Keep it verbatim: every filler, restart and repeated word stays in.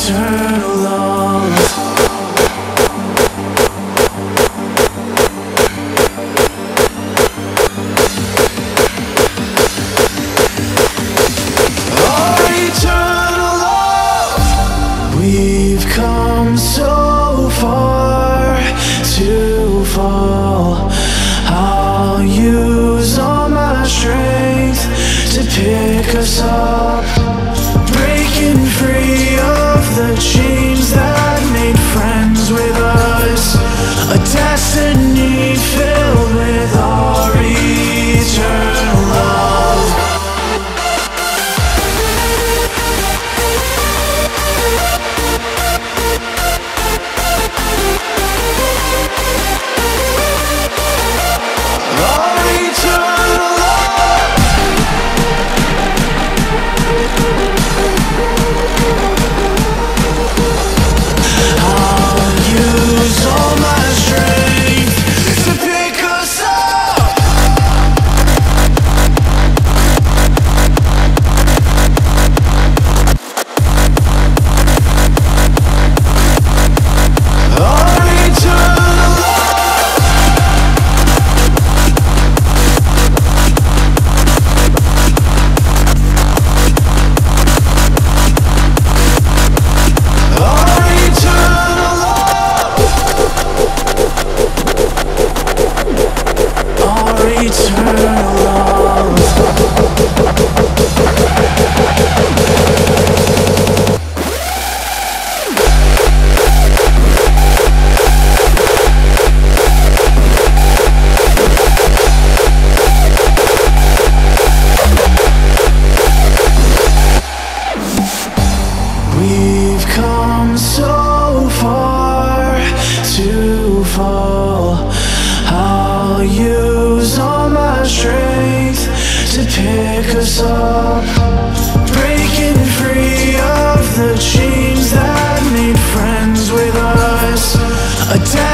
eternal love. Our eternal love. We've come so far to fall. I'll use all my strength to pick us up, breaking free of the chains that made friends with us. A destiny filled with our eternal love. Our eternal love. I'll use all my strength to pick us up. Our eternal love. Our eternal love. Our eternal love. We've come so far to fall. I'll use all my strength to pick us up, breaking free of the chains that made friends with us. A